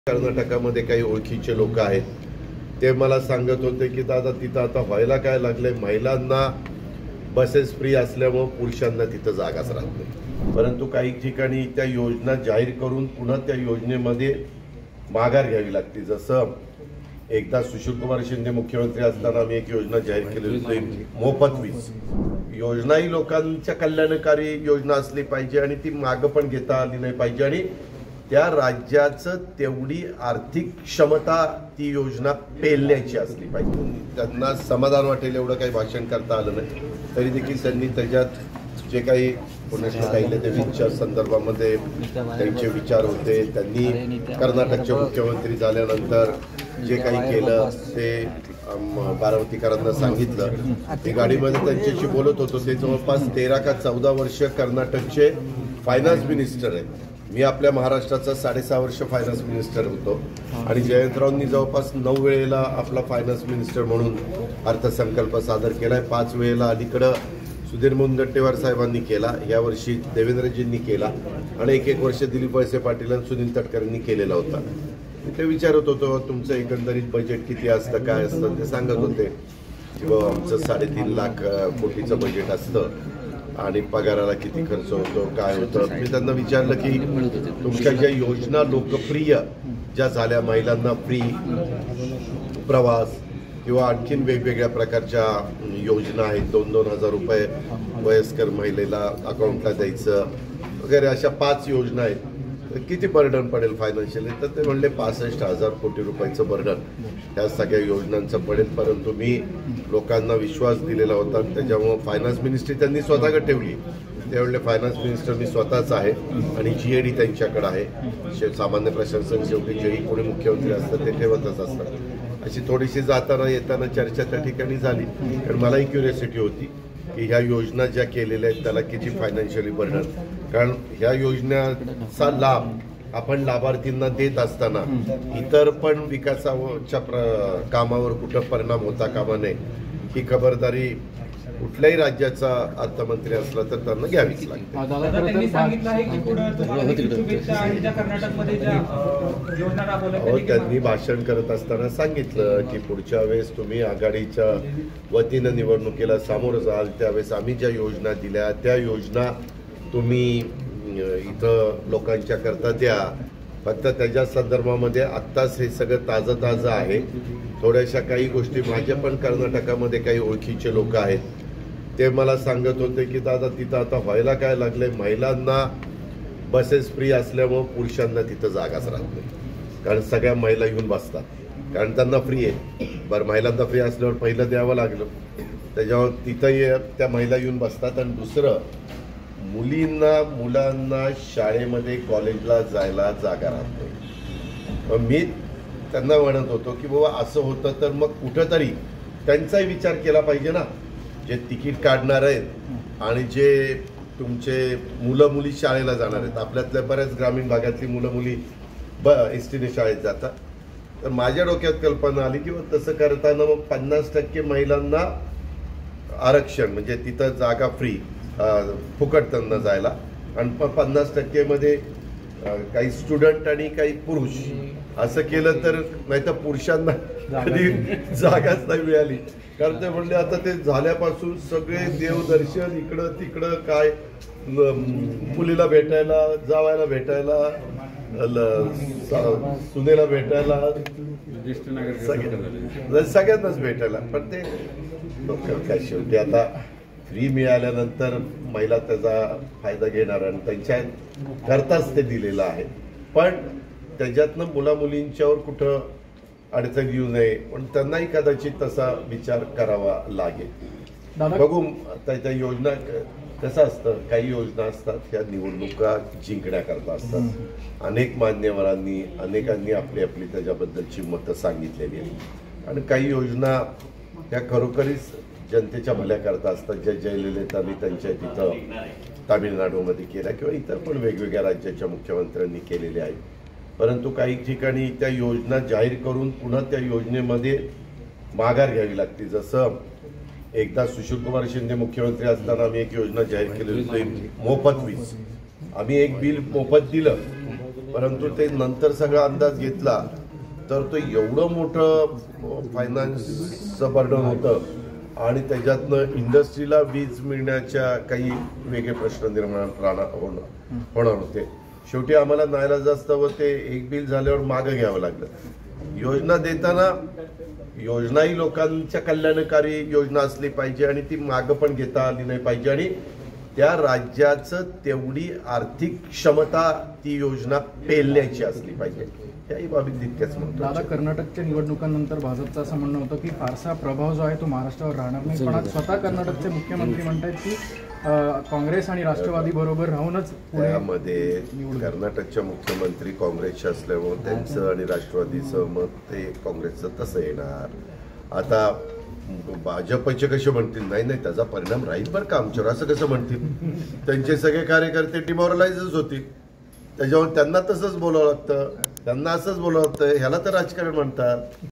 कर्नाटकामध्ये काही ओळखीचे लोक आहेत, ते मला सांगत होते की दादा तिथं आता व्हायला काय लागलंय, महिलांना बसेस फ्री असल्यामुळे पुरुषांना तिथं जागाच राहत नाही. परंतु काही ठिकाणी त्या योजना जाहीर करून पुन्हा त्या योजनेमध्ये माघार घ्यावी लागते. जसं एकदा सुशीलकुमार शिंदे मुख्यमंत्री असताना आम्ही एक योजना जाहीर केली होती, मोफत वीज योजना. ही लोकांच्या कल्याणकारी योजना असली पाहिजे आणि ती मागं पण घेता आली नाही पाहिजे आणि त्या राज्याचं तेवढी आर्थिक क्षमता ती योजना पेलण्याची असली पाहिजे. त्यांना समाधान वाटेल एवढं काही भाषण करता आलं नाही, तरी देखील त्यांनी त्याच्यात जे काही पुण्याच्या देवीच्या संदर्भामध्ये त्यांचे विचार होते, त्यांनी कर्नाटकचे मुख्यमंत्री झाल्यानंतर जे काही केलं ते बारामतीकरांना सांगितलं. मी गाडीमध्ये त्यांच्याशी बोलत होतो. ते जवळपास 13 का 14 वर्ष कर्नाटकचे फायनान्स मिनिस्टर आहेत. मी आपल्या महाराष्ट्राचा 6.5 वर्ष फायनान्स मिनिस्टर होतो आणि जयंतरावांनी जवळपास 9 वेळेला आपला फायनान्स मिनिस्टर म्हणून अर्थसंकल्प सादर केलाय. 5 वेळेला अलीकडं सुधीर मुनगंटीवार साहेबांनी केला, यावर्षी देवेंद्रजींनी केला आणि एक वर्ष दिलीप वळसे पाटील आणि सुनील तटकरेंनी केलेला होता. मी ते विचारत होतो तुमचं एकंदरीत बजेट किती असतं, काय असतं. ते सांगत होते की आमचं 3.5 लाख कोटीचं बजेट असतं आणि पगाराला किती खर्च होतो, काय होतं. मी त्यांना विचारलं की तुमच्या ज्या योजना लोकप्रिय ज्या झाल्या, महिलांना फ्री प्रवास किंवा आणखीन वेगवेगळ्या प्रकारच्या योजना आहेत, 2-2 हजार रुपये वयस्कर महिलेला अकाउंटला द्यायचं वगैरे, अशा 5 योजना आहेत. किती बर्डन पडेल फायनान्शियली, तर ते म्हणले 65,000 कोटी रुपयाचं बर्डन ह्या सगळ्या योजनांचं पडेल. परंतु मी लोकांना विश्वास दिलेला होता, त्याच्यामुळे फायनान्स मिनिस्ट्री त्यांनी स्वतःकडे ठेवली. ते म्हणले फायनान्स मिनिस्टर मी स्वतःच आहे आणि GAD त्यांच्याकडे आहे. सामान्य प्रशासन शेवटी जेही कोणी मुख्यमंत्री असतात ते ठेवतच असतात. अशी थोडीशी जाताना येताना चर्चा त्या ठिकाणी झाली. कारण मलाही क्युरियोसिटी होती की ह्या योजना ज्या केलेल्या आहेत त्याला किती फायनान्शियली बर्डन, कारण ह्या योजनेचा लाभ आपण लाभार्थींना देत असताना इतर पण विकासाच्या कामावर कुठं परिणाम होता कामा नये, ही खबरदारी कुठल्याही राज्याचा अर्थमंत्री असला तर त्यांना घ्यावीच लागते. त्यांनी भाषण करत असताना सांगितलं की पुढच्या वेळेस तुम्ही आघाडीच्या वतीनं निवडणुकीला सामोरं जाल, त्यावेळेस आम्ही ज्या योजना दिल्या त्या योजना तुम्ही इथं लोकांच्या करता द्या. फक्त त्याच्या संदर्भामध्ये आत्ताच हे सगळं ताजं आहे. थोड्याशा काही गोष्टी, माझ्या पण कर्नाटकामध्ये काही ओळखीचे लोक आहेत, ते मला सांगत होते की दादा तिथं आता व्हायला काय लागलंय, महिलांना बसेस फ्री असल्यामुळे पुरुषांना तिथं जागाच राहत नाही. कारण सगळ्या महिला येऊन बसतात, कारण त्यांना फ्री आहे. बरं, महिलांना फ्री असल्यावर पहिलं द्यावं लागलं, त्याच्यावर तिथं त्या महिला येऊन बसतात. आणि दुसरं, मुलांना शाळेमध्ये कॉलेजला जायला जागा राहत नाही. मी त्यांना म्हणत होतो की बाबा असं होतं तर मग कुठंतरी त्यांचाही विचार केला पाहिजे ना. जे तिकीट काढणार आहेत आणि जे तुमचे मुलं मुली शाळेला जाणार आहेत, आपल्यातल्या बऱ्याच ग्रामीण भागातली मुलं मुली एसटीने शाळेत जातात. तर माझ्या डोक्यात कल्पना आली की तसं करताना मग 50% महिलांना आरक्षण, म्हणजे तिथं जागा फ्री फुकट त्यांना जायला, आणि 50% मध्ये काही स्टुडंट आणि काही पुरुष, असं केलं तर नाही तर पुरुषांना कधी जागाच नाही मिळाली. कारण ते म्हणले आता ते झाल्यापासून सगळे देवदर्शन इकडं तिकडं, काय मुलीला भेटायला, जावायला भेटायला, सुनेला भेटायला, सगळ्यांनाच भेटायला. पण ते काय शेवटी आता फ्री मिळाल्यानंतर महिला त्याचा फायदा घेणार आणि त्यांच्या करताच ते दिलेलं आहे. पण त्याच्यातनं मुलामुलींच्यावर कुठं अडचण येऊ नये, पण त्यांनाही कदाचित तसा विचार करावा लागेल. बघू त्या योजना कसं असतं, काही योजना असतात ह्या निवडणुका जिंकण्याकरता असतात. अनेक मान्यवरांनी अनेकांनी आपली आपली त्याच्याबद्दलची मतं सांगितलेली आहेत आणि काही योजना ह्या खरोखरीच जनतेच्या भल्याकरता असतात, ज्या जयललितांनी त्यांच्या तिथं तामिळनाडूमध्ये केल्या किंवा इतर पण वेगवेगळ्या राज्याच्या मुख्यमंत्र्यांनी केलेल्या आहेत. परंतु काही ठिकाणी त्या योजना जाहीर करून पुन्हा त्या योजनेमध्ये माघार घ्यावी लागते. जसं एकदा सुशीलकुमार शिंदे मुख्यमंत्री असताना आम्ही एक योजना जाहीर केली होती, मोफत वीज. आम्ही एक बिल मोफत दिलं परंतु ते नंतर सगळा अंदाज घेतला तर तो एवढं मोठं फायनान्सचं बर्डन होतं आणि त्याच्यातनं इंडस्ट्रीला वीज मिळण्याच्या काही वेगळे प्रश्न निर्माण होणार होते. शेवटी आम्हाला नाईलाजास्तव ते एक बिल झाल्यावर मागं घ्यावं लागलं. योजना देताना योजनाही लोकांच्या कल्याणकारी योजना असली पाहिजे आणि ती मागं पण घेता आली नाही पाहिजे आणि त्या राज्याचं तेवढी आर्थिक क्षमता ती योजना पेलण्याची असली पाहिजे. त्याही बाबी तितक्याच म्हणतो. दादा, कर्नाटकच्या निवडणुकांनंतर भाजपचं असं म्हणणं होतं की फारसा प्रभाव जो आहे तो महाराष्ट्रावर राहणार नाही, पण आज स्वतः कर्नाटकचे मुख्यमंत्री म्हणतात की काँग्रेस आणि राष्ट्रवादी बरोबर राहूनच त्यामध्ये कर्नाटकच्या मुख्यमंत्री काँग्रेसचे असल्यामुळे त्यांचं आणि राष्ट्रवादीचं मत ते काँग्रेसचं तसं येणार. आता भाजपचे कसे म्हणतील नाही नाही त्याचा परिणाम राहील बरं का आमच्यावर असं कसं म्हणतील. त्यांचे सगळे कार्यकर्ते डिमॉरलाइजच होतील. त्याच्यावर त्यांना तसंच बोलावं लागतं, त्यांना असंच बोलावं लागतं. ह्याला तर राजकारण म्हणतात.